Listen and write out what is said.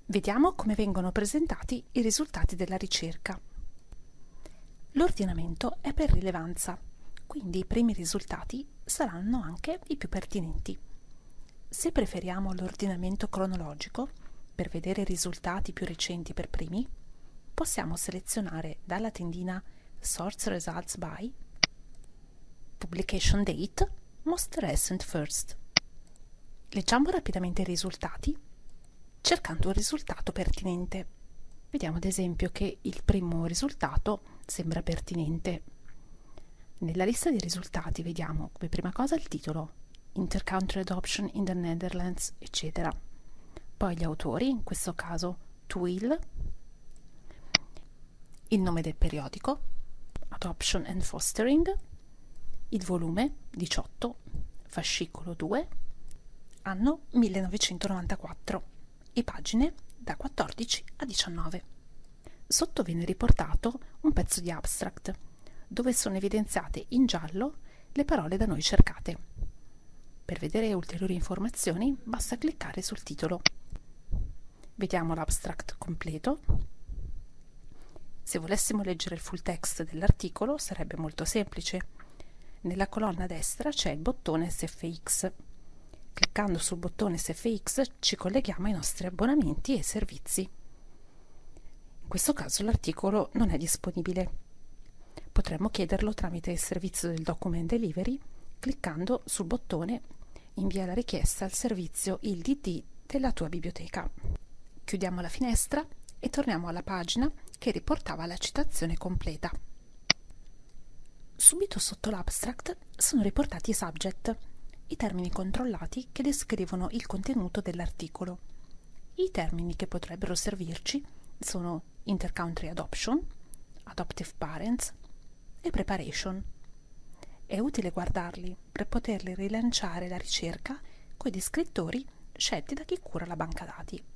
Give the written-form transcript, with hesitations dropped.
Vediamo come vengono presentati i risultati della ricerca. L'ordinamento è per rilevanza, quindi i primi risultati saranno anche i più pertinenti. Se preferiamo l'ordinamento cronologico, per vedere i risultati più recenti per primi, possiamo selezionare dalla tendina Source Results by, Publication Date, Most Recent First. Leggiamo rapidamente i risultati, cercando un risultato pertinente. Vediamo ad esempio che il primo risultato sembra pertinente. Nella lista dei risultati vediamo come prima cosa il titolo, Inter-Country Adoption in the Netherlands, eccetera. Poi gli autori, in questo caso Twill, il nome del periodico, Adoption and Fostering, il volume 18, fascicolo 2, anno 1994 e pagine da 14 a 19. Sotto viene riportato un pezzo di abstract, dove sono evidenziate in giallo le parole da noi cercate. Per vedere ulteriori informazioni basta cliccare sul titolo. Vediamo l'abstract completo. Se volessimo leggere il full text dell'articolo sarebbe molto semplice. Nella colonna destra c'è il bottone SFX. Cliccando sul bottone SFX ci colleghiamo ai nostri abbonamenti e servizi. In questo caso l'articolo non è disponibile. Potremmo chiederlo tramite il servizio del Document Delivery cliccando sul bottone Invia la richiesta al servizio il DD della tua biblioteca. Chiudiamo la finestra e torniamo alla pagina che riportava la citazione completa. Subito sotto l'abstract sono riportati i subject, i termini controllati che descrivono il contenuto dell'articolo. I termini che potrebbero servirci sono Inter-Country Adoption, Adoptive Parents e Preparation. È utile guardarli per poterli rilanciare la ricerca coi descrittori scelti da chi cura la banca dati.